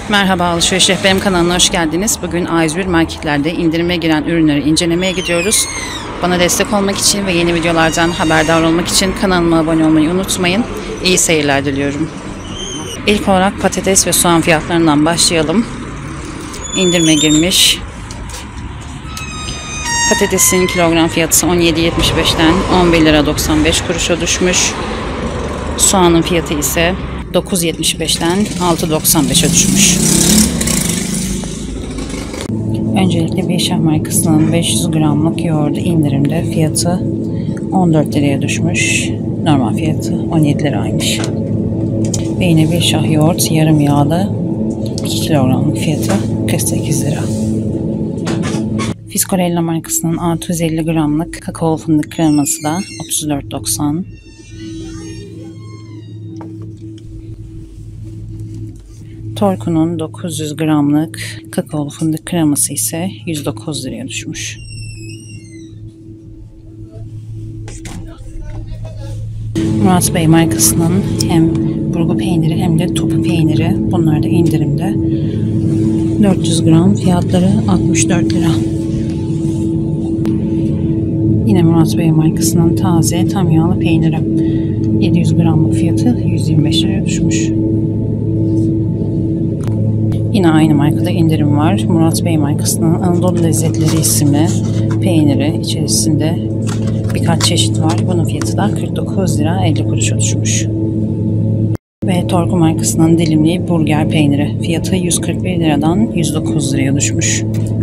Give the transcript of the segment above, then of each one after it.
Merhaba, Alışveriş Rehberim kanalına hoş geldiniz. Bugün A101 marketlerde indirime giren ürünleri incelemeye gidiyoruz. Bana destek olmak için ve yeni videolardan haberdar olmak için kanalıma abone olmayı unutmayın. İyi seyirler diliyorum. İlk olarak patates ve soğan fiyatlarından başlayalım. İndirime girmiş. Patatesin kilogram fiyatı 17.75'ten 11 lira 95 kuruşa düşmüş. Soğanın fiyatı ise 9.75'ten 6.95'e düşmüş. Öncelikle Beyşah markasının 500 gramlık yoğurdu indirimde, fiyatı 14 liraya düşmüş. Normal fiyatı 17 liraymış. Ve yine Beyşah yoğurt yarım yağlı 2 kilogramlık fiyatı 48 lira. Fiskorella markasının 650 gramlık kakao fındık kreması da 34.90. Torku'nun 900 gramlık kakaolu fındık kreması ise 109 liraya düşmüş. Murat Bey markasının hem burgu peyniri hem de topu peyniri, bunlar da indirimde. 400 gram fiyatları 64 lira. Yine Murat Bey markasının taze tam yağlı peyniri 700 gramlık fiyatı 125 liraya düşmüş. Yine aynı markada indirim var. Murat Bey markasının Anadolu Lezzetleri isimli peyniri, içerisinde birkaç çeşit var. Bunun fiyatı da 49 lira 50 kuruşa düşmüş. Ve Torku markasının dilimli burger peyniri, fiyatı 141 liradan 109 liraya düşmüş.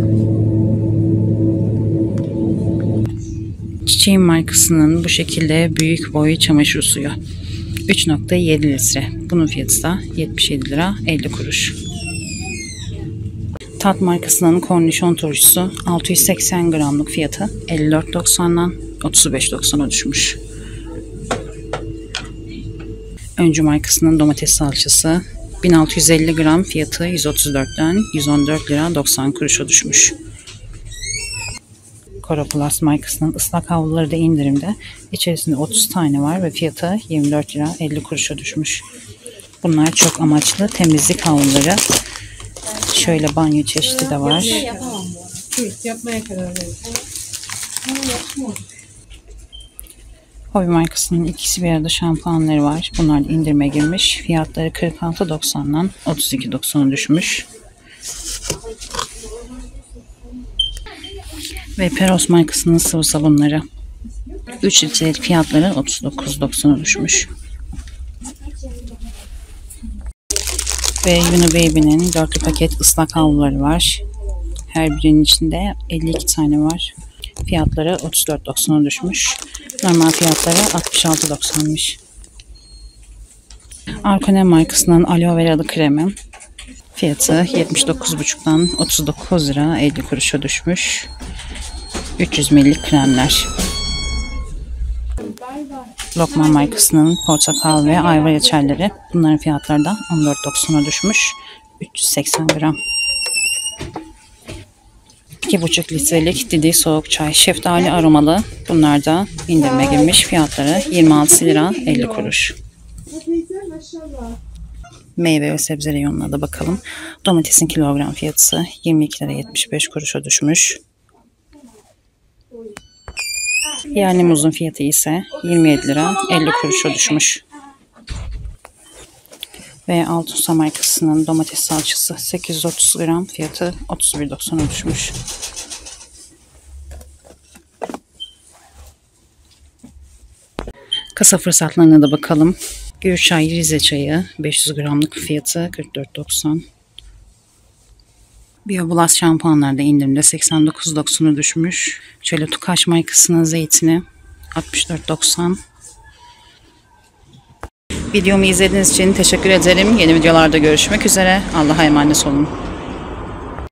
Çiçeğin markasının bu şekilde büyük boy çamaşır suyu 3.7 litre. Bunun fiyatı da 77 lira 50 kuruş. Tat markasının kornişon turşusu 680 gramlık fiyatı 54.90'dan 35.90'a düşmüş. Öncü markasının domates salçası 1650 gram fiyatı 134'ten 114 lira 90 kuruşa düşmüş. Koroplast markasının ıslak havluları da indirimde. İçerisinde 30 tane var ve fiyatı 24 lira 50 kuruşa düşmüş. Bunlar çok amaçlı temizlik havluları. Şöyle banyo çeşidi de var. Yapmaya karar verdim. Hobi markasının ikisi bir arada şampuanları var. Bunlar da indirime girmiş. Fiyatları 46.90'dan 32.90'a düşmüş. Ve Peros markasının sıvı sabunları 3 litrelik fiyatları 39.90'a düşmüş. Ve Yuno Baby'nin 4'lü paket ıslak havluları var. Her birinin içinde 52 tane var. Fiyatları 34.90'a düşmüş. Normal fiyatları 66.90'mış. Arkonem markasının aloe veralı kremi, fiyatı 79.5'dan 39 lira 50 kuruşa düşmüş. 300 ml kremler. Lokman markasının portakal ve ayva reçelleri, bunların fiyatları da 14.90'a düşmüş. 380 gram. 2,5 litrelik Didi soğuk çay şeftali aromalı, bunlar da indirime girmiş. Fiyatları 26 lira 50 kuruş. Meyve ve sebze reyonuna da bakalım. Domatesin kilogram fiyatı 22 lira 75 kuruşa düşmüş. Yerli muzun fiyatı ise 27 lira 50 kuruşa düşmüş. Ve Altusa markasının domates salçası 830 gram fiyatı 31.90'a düşmüş. Kasa fırsatlarına da bakalım. Gürçay Rize çayı 500 gramlık fiyatı 44.90. Bioblast şampuanlar da indirimde 89.90'a düşmüş. Şöyle Tukaş markasının zeytini 64.90. Videomu izlediğiniz için teşekkür ederim. Yeni videolarda görüşmek üzere. Allah'a emanet olun.